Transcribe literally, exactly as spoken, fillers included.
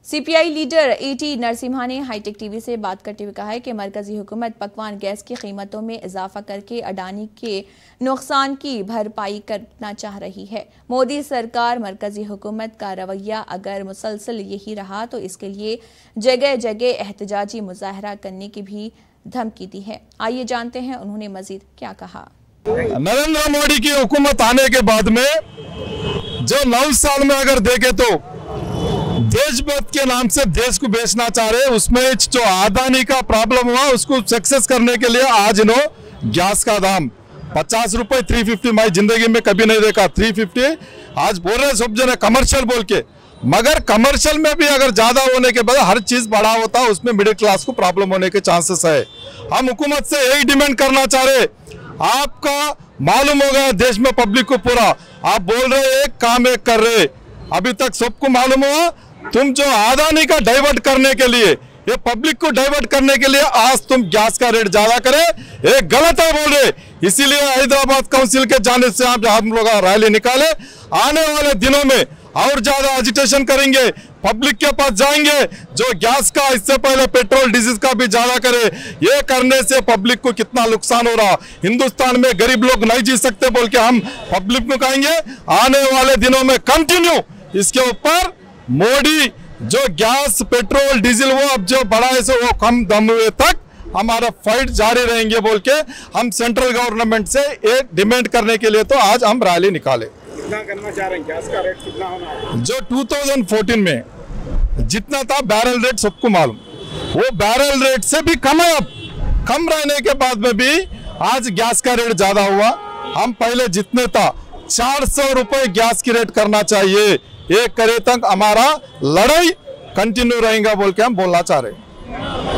CPI leader eighty Narasimha ने hi tech TV से बात करते हुए कहा है कि मरकजी हुकूमत पकवान गैस की कीमतों में इजाफा करके अडानी के नुकसान की भरपाई करना चाह रही है। मोदी सरकार मरकजी हुकूमत का रवैया अगर मुसलसल यही रहा तो इसके लिए जगह जगह एहतजाजी मुजाहरा करने की भी धमकी दी है। आइए जानते हैं उन्होंने मजीद क्या कहा। नरेंद्र मोदी की हुकूमत आने के बाद में जो नौ साल में अगर देखे तो देशभक्त के नाम से देश को बेचना चाह रहे, उसमें जो अडानी का प्रॉब्लम हुआ उसको सक्सेस करने के लिए आज इन्हों गैस का दाम पचास रुपए थ्री फिफ्टी मैं जिंदगी में कभी नहीं देखा। थ्री फिफ्टी आज बोल रहे सब जने कमर्शियल बोल के, मगर कमर्शियल में भी अगर ज्यादा होने के बाद हर चीज बढ़ा होता है, उसमें मिडिल क्लास को प्रॉब्लम होने के चांसेस है। हम हुकूमत से यही डिमांड करना चाह रहे, आपका मालूम होगा देश में पब्लिक को पूरा, आप बोल रहे एक काम एक कर रहे, अभी तक सबको मालूम हुआ तुम जो अडानी का डाइवर्ट करने के लिए, ये पब्लिक को डाइवर्ट करने के लिए आज तुम गैस का रेट ज्यादा करे, ये गलत है बोल रहे। इसीलिए हैदराबाद काउंसिल के जाने से आप हम लोग रैली निकाले, आने वाले दिनों में और ज्यादा एजिटेशन करेंगे, पब्लिक के पास जाएंगे, जो गैस का इससे पहले पेट्रोल डीजल का भी ज्यादा करे। ये करने से पब्लिक को कितना नुकसान हो रहा, हिंदुस्तान में गरीब लोग नहीं जी सकते बोल के हम पब्लिक को कहेंगे। आने वाले दिनों में कंटिन्यू इसके ऊपर मोदी जो गैस पेट्रोल डीजल वो अब जो बढ़ा है सो वो कम दम हुए तक हमारा फाइट जारी रहेंगे बोल के हम सेंट्रल गवर्नमेंट से एक डिमांड करने के लिए तो आज हम रैली निकाले। कितना करना चाह रहे हैं, गैस का रेट कितना होना है? जो दो हज़ार चौदह में जितना था बैरल रेट सबको मालूम, वो बैरल रेट से भी कम है। अब कम रहने के बाद में भी आज गैस का रेट ज्यादा हुआ। हम पहले जितने था चार सौ रुपए गैस की रेट करना चाहिए, एक करे तक हमारा लड़ाई कंटिन्यू रहेगा बोल के हम बोलना चाह रहे हैं।